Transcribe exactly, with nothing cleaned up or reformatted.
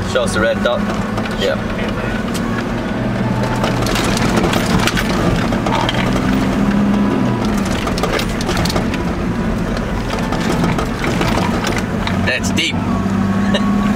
Show us the red dot. Yeah. That's deep.